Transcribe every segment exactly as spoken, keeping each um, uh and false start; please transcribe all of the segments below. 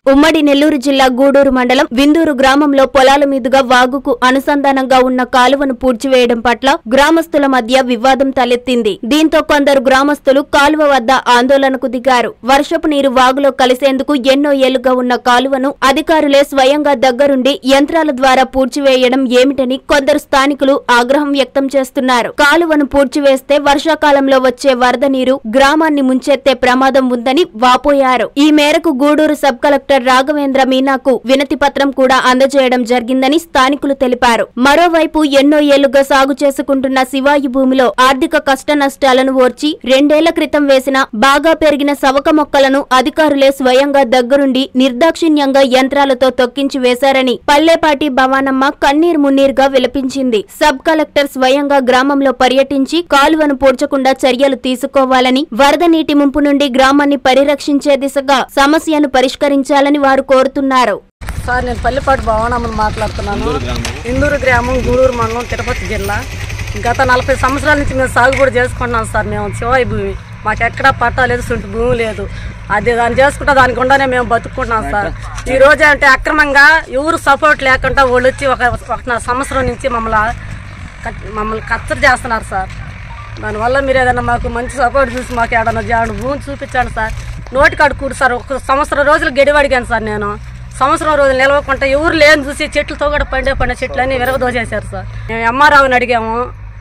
ఉమ్మడి నెల్లూరు జిల్లా గూడూరు మండలం విందూరు గ్రామంలో పొలాల మీదుగా వాగుకు అనుసంధానంగా ఉన్న కాలువను పూడ్చివేయడం పట్ల గ్రామస్తుల మధ్య వివాదం తలెత్తింది. దీంతో కొందరు గ్రామస్తులు కాలువ వద్ద ఆందోళనకు దిగారు. వర్షపు నీరు వాగులో కలిసేందుకు ఎన్నో ఏళ్లుగా ఉన్న కాలువను అధికారులే స్వయంగా దగ్గరుండి యంత్రాల ద్వారా పూడ్చివేయడం ఏమిటని కొందరు స్థానికులు ఆగ్రహం వ్యక్తం చేస్తున్నారు. కాలువను పూడ్చివేస్తే వర్షాకాలంలో వచ్చే వరద నీరు గ్రామాన్ని ముంచెత్తే ప్రమాదం ఉందని వాపోయారు. ఈ మేరకు గూడూరు సబ్ కలెక్టర్ రాఘవేంద్ర మీనాకు వినతి పత్రం కూడా అందజేయడం జరిగిందని స్థానికులు తెలిపారు. మరోవైపు ఎన్నో ఏళ్లుగా సాగు చేసుకుంటున్న శివాయి భూమిలో ఆర్థిక కష్ట నష్టాలను ఓర్చి రెండేళ్ల క్రితం వేసిన బాగా పెరిగిన సవక మొక్కలను అధికారులే స్వయంగా దగ్గరుండి నిర్దాక్షిణ్యంగా యంత్రాలతో తొక్కించి వేశారని పల్లెపాటి భవానమ్మ కన్నీరు మున్నీరుగా విలపించింది. సబ్ కలెక్టర్ స్వయంగా గ్రామంలో పర్యటించి కాలువను పూడ్చకుండా చర్యలు తీసుకోవాలని, వరద నీటి ముంపు నుండి గ్రామాన్ని పరిరక్షించే దిశగా సమస్యను పరిష్కరించాలని వారు కోరుతున్నారు. సార్, నేను పల్లెపాటి భవానమ్మని మాట్లాడుతున్నాను. ఇందూరు గ్రామం, గూడూరు మండలం, తిరుపతి జిల్లా. గత నలభై సంవత్సరాల నుంచి మేము సాగుబడి చేసుకుంటున్నాం సార్. మేము శివాయి భూమి, మాకు ఎక్కడా పట్టా లేదు, సొంటి భూమి లేదు. అది దాన్ని చేసుకుంటా దానికి ఉండానే మేము బతుకుంటున్నాం సార్. ఈ రోజు అంటే అక్రమంగా ఎవరు సపోర్ట్ లేకుండా వాళ్ళు వచ్చి ఒక ఒక సంవత్సరం నుంచి మమ్మల్ని మమ్మల్ని కచ్చరి చేస్తున్నారు సార్. దానివల్ల మీరు ఏదైనా మాకు మంచి సపోర్ట్ చూసి మాకు ఏడన్నా జాడు భూమి చూపించండి సార్. నోటికి అడుగుడు సార్. ఒక సంవత్సరం రోజులు గడివి అడిగాను సార్. నేను సంవత్సరం రోజులు నిలవకుండా ఎవరు లేని చూసి చెట్లతో కూడా పండే పండే చెట్లు అన్నీ విరగదోసేశారు సార్. మేము ఎంఆర్ఆవుని అడిగాము,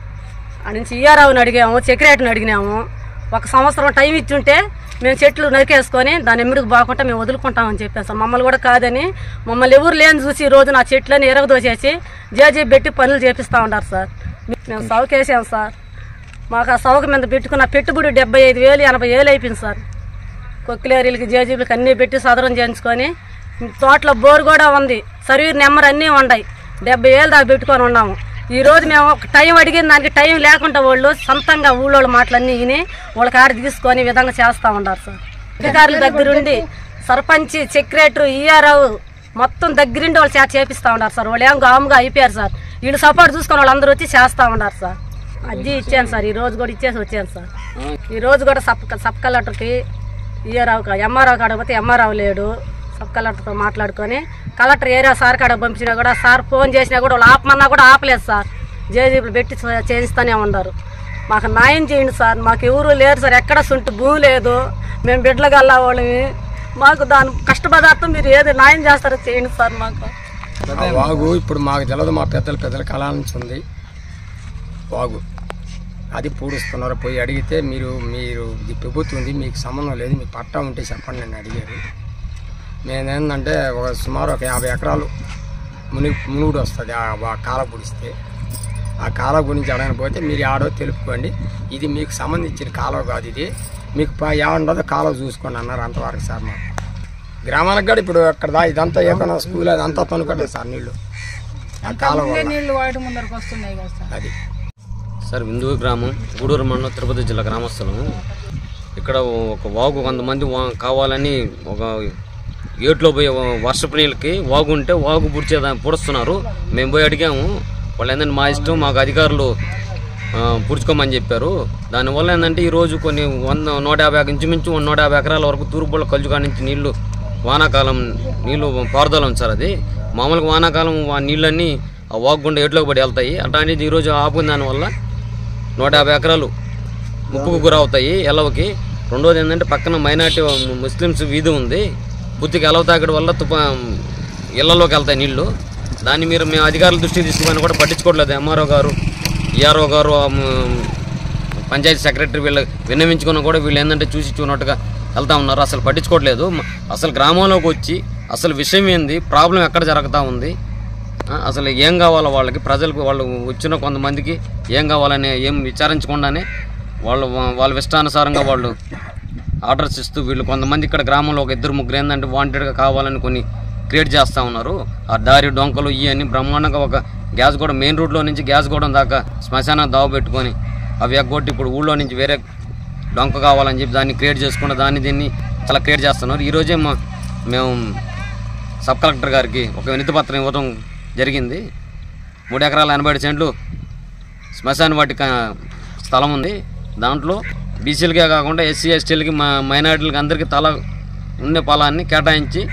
ఆ నుంచి ఈఆర్ఆవుని అడిగాము, సెక్రటరీని అడిగినాము. ఒక సంవత్సరం టైం ఇచ్చుంటే మేము చెట్లు నరికేసుకొని దాని ఎమ్మిడికి బాగుంటే మేము వదులుకుంటామని చెప్పాను సార్. మమ్మల్ని కూడా కాదని మమ్మల్ని ఎవరు లేని చూసి ఈ రోజు నా చెట్లని ఎరగదోసేసి జేజీ పెట్టి పనులు చేపిస్తూ ఉంటారు సార్. మేము సౌకేసాం సార్. మాకు ఆ సౌక మీద పెట్టుకున్న పెట్టుబడి డెబ్బై ఐదు వేలు ఎనభై వేలు అయిపోయింది సార్. కొక్కిలేరీలకి, జేజీబీలకి అన్నీ పెట్టి సదరం చేయించుకొని తోటలో బోరు కూడా ఉంది, సర్వీర్ నెంబర్ అన్నీ ఉన్నాయి. డెబ్బై వేలు దాకా పెట్టుకొని ఉన్నాము. ఈ రోజు మేము ఒక టైం అడిగిన దానికి టైం లేకుండా వాళ్ళు సొంతంగా ఊళ్ళోళ్ళ మాటలన్నీ విని వాళ్ళ కాడ తీసుకొని ఈ విధంగా చేస్తూ ఉన్నారు సార్. అధికారుల దగ్గరుండి సర్పంచ్, సెక్రటరీ, ఈఆర్ఓ మొత్తం దగ్గరుండి వాళ్ళు చేత చేపిస్తూ ఉన్నారు సార్. వాళ్ళు ఏం గాముగా అయిపోయారు సార్. వీళ్ళు సపోర్ట్ చూసుకొని వాళ్ళందరూ వచ్చి చేస్తూ ఉన్నారు సార్. అజ్జి ఇచ్చాను సార్. ఈ రోజు కూడా ఇచ్చేసి వచ్చాను సార్. ఈ రోజు కూడా సబ్ సబ్ కలెక్టర్కి, ఈఆర్ఓ ఎంఆర్ఓ కాడ పోతే ఎంఆర్ఓ లేడు. సబ్ కలెక్టర్తో మాట్లాడుకొని కలెక్టర్ ఏరియా సార్ కాడ పంపించినా కూడా సార్ ఫోన్ చేసినా కూడా వాళ్ళు ఆపమన్నా కూడా ఆపలేదు సార్. జేజీబీలు పెట్టి చేయిస్తూనే ఉన్నారు. మాకు న్యాయం చేయండి సార్. మాకు ఎవరు లేరు సార్. ఎక్కడ సొంటి భూమి లేదు. మేము బిడ్డలుగా అల్లా వాళ్ళని. మాకు దాని కష్టపదార్థం మీరు ఏది న్యాయం చేస్తారో చేయండి సార్. మాకు వాగు ఇప్పుడు మాకు తెలియదు. మా పెద్దలు పెద్దల కాలం నుంచి ఉంది వాగు. అది పూడుస్తున్నారు. పోయి అడిగితే మీరు మీరు ఇది ప్రభుత్వం ఉంది, మీకు సంబంధం లేదు, మీకు పట్టా ఉంటే చెప్పండి నన్ను అడిగారు. నేనేంటంటే ఒక సుమారు ఒక యాభై ఎకరాలు ముని మునుగుడు వస్తుంది ఆ కాల పుడిస్తే. ఆ కాలువ గురించి అడగకపోతే మీరు ఆడో తెలుపుకోండి, ఇది మీకు సంబంధించిన కాలువ కాదు, ఇది మీకు ఏమండదో కాలువ చూసుకోండి అన్నారు. అంతవరకు సార్ మాకు గ్రామాలకు కూడా ఇప్పుడు అక్కడ దా ఇదంతా ఏకన్నా స్కూల్ అదంతా తనుకోండి సార్. నీళ్ళు ఆ కాలువ నీళ్ళు వాటి ముందరకు వస్తున్నాయి కదా సార్. అది సార్, విందూరు గ్రామం, గూడూరు మండలం, తిరుపతి జిల్లా గ్రామస్తులము. ఇక్కడ ఒక వాగు కొంతమంది కావాలని ఒక ఏట్లో పోయి వర్షపు నీళ్ళకి వాగు ఉంటే వాగు పుడిచేదా పుడుస్తున్నారు. మేము పోయి అడిగాము. వాళ్ళు ఏంటంటే మా ఇష్టం, మాకు అధికారులు పుడుచుకోమని చెప్పారు. దానివల్ల ఏంటంటే ఈరోజు కొన్ని వంద నూట యాభై ఇంచుమించు నూట యాభై ఎకరాల వరకు తూర్పుల కలుజుగా నుంచి నీళ్లు వానాకాలం నీళ్లు పారుదల ఉంది సార్. అది మామూలుగా వానాకాలం ఆ నీళ్ళన్నీ ఆ వాగు గుండా ఏట్లోకి పడి వెళ్తాయి. అట్లాంటిది ఈరోజు ఆపుకున్న దానివల్ల నూట యాభై ఎకరాలు ముప్పుకు గురవుతాయి ఎలవకి. రెండోది ఏంటంటే పక్కన మైనార్టీ ముస్లిమ్స్ వీధి ఉంది. పూర్తిగా ఎలవ తాగడం వల్ల తుపా ఇళ్లలోకి వెళ్తాయి నీళ్లు. దాన్ని మీరు మేము అధికారుల దృష్టికి తీసుకుని కూడా పట్టించుకోవట్లేదు. ఎంఆర్ఓ గారు, ఈఆర్ఓ గారు, పంచాయతీ సెక్రటరీ వీళ్ళు విన్నవించుకున్నా కూడా వీళ్ళు ఏంటంటే చూసి చూనట్టుగా వెళ్తూ ఉన్నారు. అసలు పట్టించుకోవట్లేదు. అసలు గ్రామంలోకి వచ్చి అసలు విషయం ఏంది, ప్రాబ్లం ఎక్కడ జరుగుతూ ఉంది, అసలు ఏం కావాలో వాళ్ళకి, ప్రజలకు వాళ్ళు వచ్చిన కొంతమందికి ఏం కావాలని ఏం విచారించకుండానే వాళ్ళు వాళ్ళ ఇష్టానుసారంగా వాళ్ళు ఆర్డర్స్ ఇస్తూ వీళ్ళు కొంతమంది ఇక్కడ గ్రామంలో ఒక ఇద్దరు ముగ్గురు ఏంటంటే వాంటెడ్గా కావాలని కొన్ని క్రియేట్ చేస్తూ ఉన్నారు. ఆ దారి డొంకలు ఇవన్నీ బ్రహ్మాండంగా ఒక గ్యాస్ కూడా మెయిన్ రోడ్లో నుంచి గ్యాస్ గూడెం దాకా శ్మశానం దావ పెట్టుకొని అవి ఎగ్గొట్టి ఇప్పుడు ఊళ్ళో నుంచి వేరే డొంక కావాలని చెప్పి దాన్ని క్రియేట్ చేసుకుంటే దాన్ని దీన్ని చాలా క్రియేట్ చేస్తున్నారు. ఈరోజే మా మేము సబ్ కలెక్టర్ గారికి ఒక వినతి పత్రం ఇవ్వడం జరిగింది. మూడు ఎకరాల ఎనభై ఏడు సెంట్లు శ్మశాన వాటిక స్థలం ఉంది. దాంట్లో బీసీలకే కాకుండా ఎస్సీ ఎస్టీలకి మా మైనార్టీలకి అందరికీ తల ఉండే పొలాన్ని కేటాయించి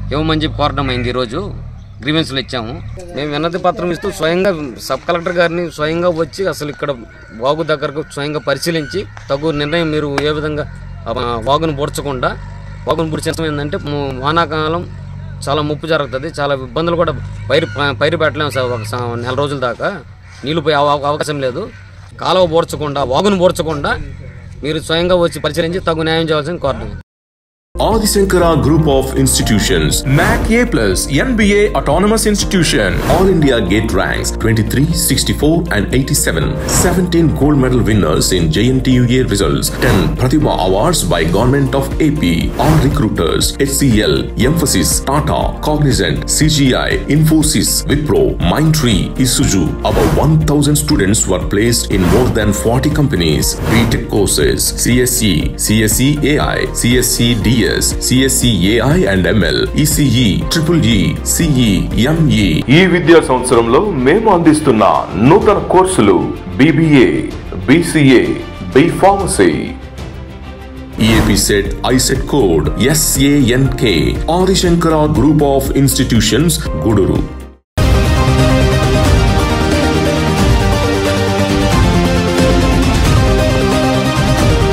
ఇవ్వమని చెప్పి కోరడం అయింది. ఈరోజు గ్రీవెన్స్లు ఇచ్చాము. మేము వినతి పత్రం ఇస్తూ స్వయంగా సబ్ కలెక్టర్ గారిని స్వయంగా వచ్చి అసలు ఇక్కడ వాగు దగ్గరకు స్వయంగా పరిశీలించి తగు నిర్ణయం మీరు ఏ విధంగా వాగును పూడ్చకుండా వాగును పూడ్చడం ఏంటంటే వానాకాలం చాలా ముప్పు జరుగుతుంది, చాలా ఇబ్బందులు కూడా పైరు పైరు పెట్టలేము సార్. ఒక నెల రోజుల దాకా నీళ్లు పోయే అవకాశం లేదు. కాలువ పూడ్చకుండా వాగును పూడ్చకుండా మీరు స్వయంగా వచ్చి పరిశీలించి తగు న్యాయం చేయాల్సింది కోరడం. Adi Shankara Group of Institutions, M A C A plus, N B A Autonomous Institution, All India Gate ranks twenty-three, sixty-four and eighty-seven, seventeen gold medal winners in J N T U A results, ten Pratibha Awards by Government of A P, all recruiters, H C L, Emphasis, Tata, Cognizant, C G I, Infosys, Wipro, Mindtree, Isuzu. About one thousand students were placed in more than forty companies. B Tech courses, C S E, C S E A I, C S E D S, C S E A I and M L, E C E, Triple E, C E, M E. ఈ విద్యా సంవత్సరంలో మేము అందిస్తున్న నూతన కోర్సులు B B A, B C A, B Pharmacy. E A P set I set code S A N K. Adi Shankara Group of Institutions, Guduru.